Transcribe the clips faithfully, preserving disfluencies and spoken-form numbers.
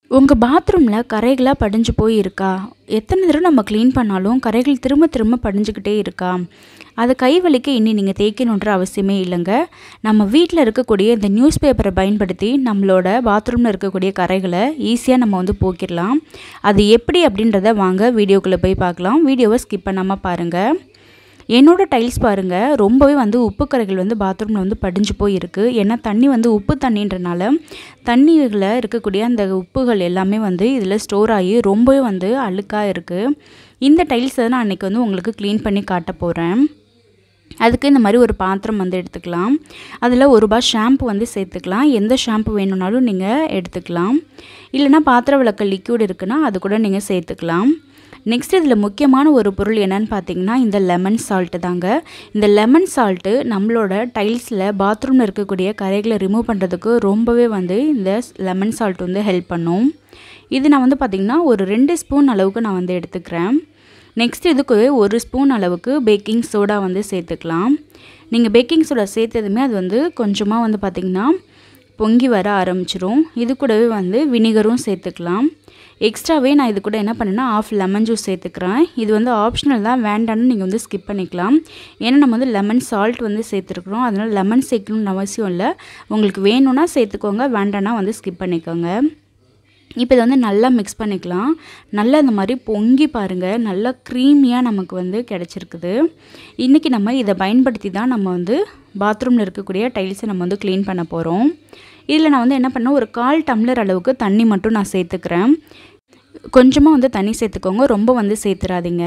உங்க பாத்ரூம்ல கரைகளா படிஞ்சு போய் இருக்கா? எத்தனை தடவை நம்ம க்ளீன் பண்ணாலும் கரைகள் திரும்ப திரும்ப படிஞ்சுக்கிட்டே இருக்கா? அதை கை வலிக்க இனி நீங்கள் தேய்க்கணுன்ற அவசியமே இல்லைங்க. நம்ம வீட்டில் இருக்கக்கூடிய இந்த நியூஸ் பேப்பரை பயன்படுத்தி நம்மளோட பாத்ரூமில் இருக்கக்கூடிய கரைகளை ஈஸியாக நம்ம வந்து போக்கிடலாம். அது எப்படி அப்படின்றத வாங்க வீடியோக்குள்ளே போய் பார்க்கலாம். வீடியோவை ஸ்கிப் பண்ணாமல் பாருங்கள். என்னோட டைல்ஸ் பாருங்கள், ரொம்பவே வந்து உப்பு கரைகள் வந்து பாத்ரூமில் வந்து படிஞ்சு போய் இருக்குது. ஏன்னா தண்ணி வந்து உப்பு தண்ணின்றனால தண்ணியில் இருக்கக்கூடிய அந்த உப்புகள் எல்லாமே வந்து இதில் ஸ்டோர் ஆகி ரொம்பவே வந்து அழுக்காக இருக்குது. இந்த டைல்ஸை நான் அன்றைக்கி வந்து உங்களுக்கு க்ளீன் பண்ணி காட்ட போகிறேன். அதுக்கு இந்த மாதிரி ஒரு பாத்திரம் வந்து எடுத்துக்கலாம். அதில் ஒரு ரூபா ஷாம்பு வந்து சேர்த்துக்கலாம். எந்த ஷாம்பு வேணும்னாலும் நீங்கள் எடுத்துக்கலாம். இல்லைனா பாத்திர விளக்க லிக்யூட் இருக்குன்னா அது கூட நீங்கள் சேர்த்துக்கலாம். நெக்ஸ்ட் இதில் முக்கியமான ஒரு பொருள் என்னன்னு பார்த்தீங்கன்னா இந்த லெமன் சால்ட்டு தாங்க. இந்த லெமன் சால்ட்டு நம்மளோட டைல்ஸில் பாத்ரூமில் இருக்கக்கூடிய கரைகளை ரிமூவ் பண்ணுறதுக்கு ரொம்பவே வந்து இந்த லெமன் சால்ட் வந்து ஹெல்ப் பண்ணும். இது நான் வந்து பார்த்திங்கன்னா ஒரு ரெண்டு ஸ்பூன் அளவுக்கு நான் வந்து எடுத்துக்கிறேன். நெக்ஸ்ட் இதுக்கு ஒரு ஸ்பூன் அளவுக்கு பேக்கிங் சோடா வந்து சேர்த்துக்கலாம். நீங்கள் பேக்கிங் சோடா சேர்த்ததுமே அது வந்து கொஞ்சமாக வந்து பார்த்திங்கன்னா பொங்கி வர ஆரம்பிச்சிரும். இது கூடவே வந்து வினிகரும் சேர்த்துக்கலாம். எக்ஸ்ட்ராவே நான் இது கூட என்ன பண்ணேன்னா ஆஃப் லெமன் ஜூஸ் சேர்த்துக்கிறேன். இது வந்து ஆப்ஷனல் தான், வேண்டான்னு நீங்கள் வந்து ஸ்கிப் பண்ணிக்கலாம். ஏன்னா நம்ம வந்து லெமன் சால்ட் வந்து சேர்த்துருக்குறோம். அதனால் லெமன் சேர்க்கணும்னு அவசியம் இல்லை. உங்களுக்கு வேணும்னா சேர்த்துக்கோங்க, வேண்டான்னா வந்து ஸ்கிப் பண்ணிக்கோங்க. இப்போ இதை வந்து நல்லா மிக்ஸ் பண்ணிக்கலாம். நல்லா இந்த மாதிரி பொங்கி பாருங்கள், நல்லா க்ரீமியாக நமக்கு வந்து கிடச்சிருக்குது. இன்றைக்கி நம்ம இதை பயன்படுத்தி தான் நம்ம வந்து பாத்ரூமில் இருக்கக்கூடிய டைல்ஸை நம்ம வந்து க்ளீன் பண்ண போகிறோம். இதில் நான் வந்து என்ன பண்ணேன், ஒரு கால் டம்ளர் அளவுக்கு தண்ணி மட்டும் நான் சேர்த்துக்கிறேன். கொஞ்சமாக வந்து தண்ணி சேர்த்துக்கோங்க, ரொம்ப வந்து சேர்த்துறாதீங்க.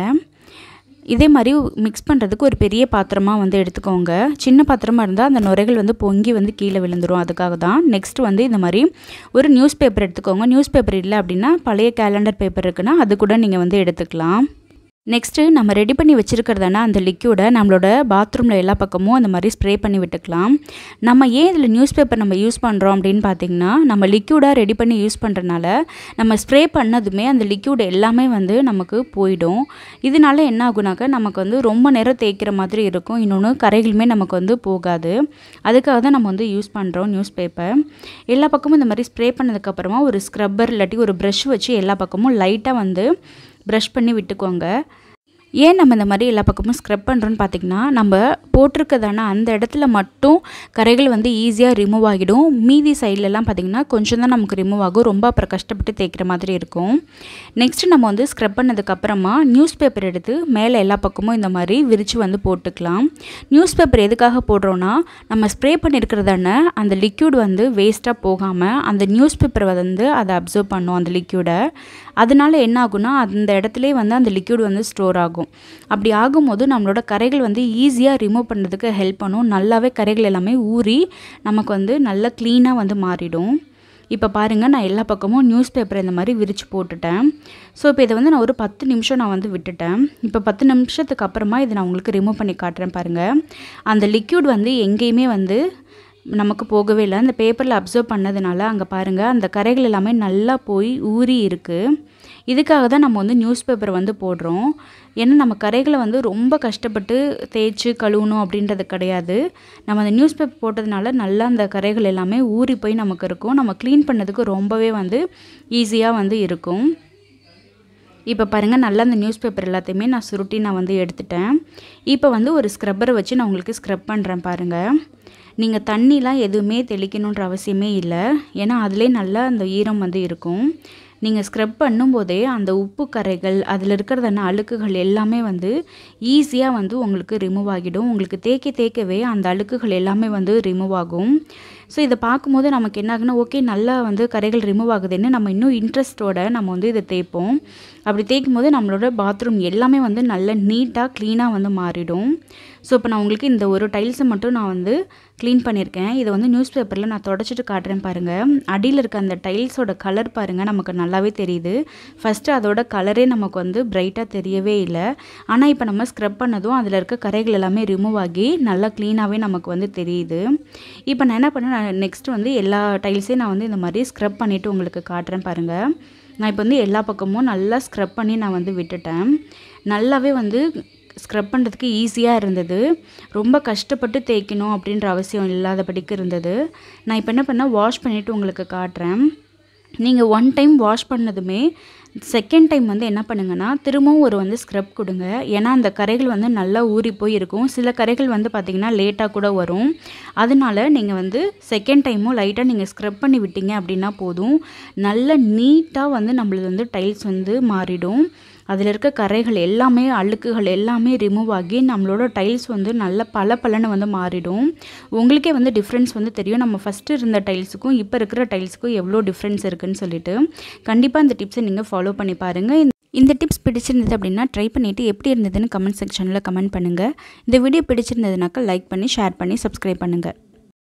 இதே மாதிரி மிக்ஸ் பண்ணுறதுக்கு ஒரு பெரிய பாத்திரமாக வந்து எடுத்துக்கோங்க. சின்ன பாத்திரமாக இருந்தால் அந்த நுரைகள் வந்து பொங்கி வந்து கீழே விழுந்துடும். அதுக்காக தான். நெக்ஸ்ட் வந்து இந்த மாதிரி ஒரு நியூஸ் பேப்பர் எடுத்துக்கோங்க. நியூஸ் பேப்பர் இல்லை அப்படின்னா பழைய கேலண்டர் பேப்பர் இருக்குன்னா அது கூட நீங்கள் வந்து எடுத்துக்கலாம். நெக்ஸ்ட்டு நம்ம ரெடி பண்ணி வச்சுருக்கிறதான அந்த லிக்யூடை நம்மளோட பாத்ரூமில் எல்லா பக்கமும் அந்த மாதிரி ஸ்ப்ரே பண்ணி விட்டுக்கலாம். நம்ம ஏன் இதில் நியூஸ் பேப்பர் நம்ம யூஸ் பண்ணுறோம் அப்படின்னு பார்த்திங்கன்னா, நம்ம லிக்யூடாக ரெடி பண்ணி யூஸ் பண்ணுறதுனால நம்ம ஸ்ப்ரே பண்ணதுமே அந்த லிக்யூட் எல்லாமே வந்து நமக்கு போயிடும். இதனால என்ன ஆகுனாக்கா நமக்கு வந்து ரொம்ப நேரம் தேய்க்கிற மாதிரி இருக்கும். இன்னொன்று கரைகளுமே நமக்கு வந்து போகாது. அதுக்காக தான் நம்ம வந்து யூஸ் பண்ணுறோம் நியூஸ் பேப்பர். எல்லா பக்கமும் இந்த மாதிரி ஸ்ப்ரே பண்ணதுக்கப்புறமா ஒரு ஸ்க்ரப்பர் இல்லாட்டி ஒரு ப்ரஷ் வச்சு எல்லா பக்கமும் லைட்டாக வந்து ப்ரஷ் பண்ணி விட்டுக்கோங்க. ஏன் நம்ம இந்த மாதிரி எல்லா பக்கமும் ஸ்க்ரப் பண்ணுறோன்னு பார்த்திங்கன்னா, நம்ம போட்டிருக்கதான அந்த இடத்துல மட்டும் கரைகள் வந்து ஈஸியாக ரிமூவ் ஆகிடும். மீதி சைட்லலாம் பார்த்திங்கன்னா கொஞ்சம் தான் நமக்கு ரிமூவ் ஆகும். ரொம்ப அப்புறம் கஷ்டப்பட்டு தேய்க்கிற மாதிரி இருக்கும். நெக்ஸ்ட்டு நம்ம வந்து ஸ்க்ரப் பண்ணதுக்கப்புறமா நியூஸ் பேப்பர் எடுத்து மேலே எல்லா பக்கமும் இந்த மாதிரி விரித்து வந்து போட்டுக்கலாம். நியூஸ் பேப்பர் எதுக்காக போடுறோன்னா, நம்ம ஸ்ப்ரே பண்ணியிருக்கிறதான அந்த லிக்யூட் வந்து வேஸ்ட்டாக போகாமல் அந்த நியூஸ் பேப்பரை வந்து அதை அப்சர்வ் பண்ணும் அந்த லிக்யூடை. அதனால என்ன ஆகும்னா அந்த இடத்துலேயே வந்து அந்த லிக்யூட் வந்து ஸ்டோர் ஆகும். அப்படி ஆகும்போது நம்மளோட கரைகள் வந்து ஈஸியாக ரிமூவ் பண்ணுறதுக்கு ஹெல்ப் பண்ணும். நல்லாவே கரைகள் எல்லாமே ஊறி நமக்கு வந்து நல்லா க்ளீனாக வந்து மாறிடும். இப்போ பாருங்கள், நான் எல்லா பக்கமும் நியூஸ் பேப்பரை இந்த மாதிரி விரித்து போட்டுட்டேன். ஸோ இப்போ இதை வந்து நான் ஒரு பத்து நிமிஷம் நான் வந்து விட்டுட்டேன். இப்போ பத்து நிமிஷத்துக்கு அப்புறமா இதை நான் உங்களுக்கு ரிமூவ் பண்ணி காட்டுறேன் பாருங்கள். அந்த லிக்யூட் வந்து எங்கேயுமே வந்து நமக்கு போகவே இல்லை. அந்த பேப்பரில் அப்சர்வ் பண்ணதுனால அங்கே பாருங்கள் அந்த கரைகள் எல்லாமே நல்லா போய் ஊறி இருக்குது. இதுக்காக தான் நம்ம வந்து நியூஸ் பேப்பரை வந்து போடுறோம். ஏன்னா நம்ம கரைகளை வந்து ரொம்ப கஷ்டப்பட்டு தேய்ச்சி கழுவணும் அப்படின்றது கிடையாது. நம்ம அந்த நியூஸ் பேப்பர் போட்டதுனால நல்லா அந்த கரைகள் எல்லாமே ஊறி போய் நமக்கு இருக்கும். நம்ம க்ளீன் பண்ணதுக்கு ரொம்பவே வந்து ஈஸியாக வந்து இருக்கும். இப்போ பாருங்கள், நல்லா அந்த நியூஸ் பேப்பர் எல்லாத்தையுமே நான் சுருட்டி நான் வந்து எடுத்துட்டேன். இப்போ வந்து ஒரு ஸ்க்ரப்பரை வச்சு நான் உங்களுக்கு ஸ்க்ரப் பண்ணுறேன் பாருங்கள். நீங்கள் தண்ணிலாம் எதுவுமே தெளிக்கணுன்ற அவசியமே இல்லை. ஏன்னா அதிலே நல்லா அந்த ஈரம் வந்து இருக்கும். நீங்கள் ஸ்க்ரப் பண்ணும்போதே அந்த உப்பு கரைகள் அதில் இருக்கிறதான அழுக்குகள் எல்லாமே வந்து ஈஸியாக வந்து உங்களுக்கு ரிமூவ் ஆகிடும். உங்களுக்கு தேய்க்க தேய்க்கவே அந்த அழுக்குகள் எல்லாமே வந்து ரிமூவ் ஆகும். ஸோ இதை பார்க்கும்போது நமக்கு என்ன ஆகுனா, ஓகே நல்லா வந்து கரைகள் ரிமூவ் ஆகுதுன்னு நம்ம இன்னும் இன்ட்ரெஸ்ட்டோடு நம்ம வந்து இதை தேய்ப்போம். அப்படி தேய்க்கும் போது நம்மளோட பாத்ரூம் எல்லாமே வந்து நல்ல நீட்டாக க்ளீனாக வந்து மாறிடும். ஸோ இப்போ நான் உங்களுக்கு இந்த ஒரு டைல்ஸை மட்டும் நான் வந்து க்ளீன் பண்ணியிருக்கேன். இதை வந்து நியூஸ் பேப்பரில் நான் தொடச்சிட்டு காட்டுறேன் பாருங்கள். அடியில் இருக்க அந்த டைல்ஸோட கலர் பாருங்கள், நமக்கு நல்லாவே தெரியுது. ஃபஸ்ட்டு அதோட கலரே நமக்கு வந்து பிரைட்டாக தெரியவே இல்லை. ஆனால் இப்போ நம்ம ஸ்க்ரப் பண்ணதும் அதில் இருக்க கரைகள் எல்லாமே ரிமூவ் ஆகி நல்லா க்ளீனாகவே நமக்கு வந்து தெரியுது. இப்போ நான் என்ன பண்ணேன், நான் நெக்ஸ்ட்டு வந்து எல்லா டைல்ஸையும் நான் வந்து இந்த மாதிரி ஸ்க்ரப் பண்ணிவிட்டு உங்களுக்கு காட்டுறேன் பாருங்கள். நான் இப்போ வந்து எல்லா பக்கமும் நல்லா ஸ்க்ரப் பண்ணி நான் வந்து விட்டுட்டேன். நல்லாவே வந்து ஸ்க்ரப் பண்ணுறதுக்கு ஈஸியாக இருந்தது. ரொம்ப கஷ்டப்பட்டு தேய்க்கணும் அப்படின்ற அவசியம் இல்லாதபடிக்கு இருந்தது. நான் இப்போ என்ன பண்ணேன், வாஷ் பண்ணிவிட்டு உங்களுக்கு காட்டுறேன். நீங்கள் ஒன் டைம் வாஷ் பண்ணதுமே செகண்ட் டைம் வந்து என்ன பண்ணுங்கன்னா திரும்பவும் ஒரு வந்து ஸ்க்ரப் கொடுங்க. ஏன்னா அந்த கரைகள் வந்து நல்லா ஊறி போய் இருக்கும். சில கரைகள் வந்து பார்த்திங்கன்னா லேட்டாக கூட வரும். அதனால நீங்கள் வந்து செகண்ட் டைமும் லைட்டாக நீங்கள் ஸ்க்ரப் பண்ணி விட்டீங்க அப்படின்னா போதும். நல்ல நீட்டாக வந்து நம்மளது வந்து டைல்ஸ் வந்து மாறிடும். அதில் இருக்க கரைகள் எல்லாமே அழுக்குகள் எல்லாமே ரிமூவ் ஆகி நம்மளோட டைல்ஸ் வந்து நல்ல பல பலன்னு வந்து மாறிடும். உங்களுக்கே வந்து டிஃப்ரென்ஸ் வந்து தெரியும். நம்ம ஃபஸ்ட்டு இருந்த டைல்ஸுக்கும் இப்போ இருக்கிற டைல்ஸுக்கும் எவ்வளோ டிஃப்ரென்ஸ் இருக்குதுன்னு சொல்லிட்டு கண்டிப்பாக இந்த டிப்ஸை நீங்கள் ஃபாலோ பண்ணி பாருங்கள். இந்த டிப்ஸ் பிடிச்சிருந்தது அப்படின்னா ட்ரை பண்ணிவிட்டு எப்படி இருந்ததுன்னு கமெண்ட் செக்ஷனில் கமெண்ட் பண்ணுங்கள். இந்த வீடியோ பிடிச்சிருந்ததுனாக்கா லைக் பண்ணி ஷேர் பண்ணி சப்ஸ்கிரைப் பண்ணுங்கள்.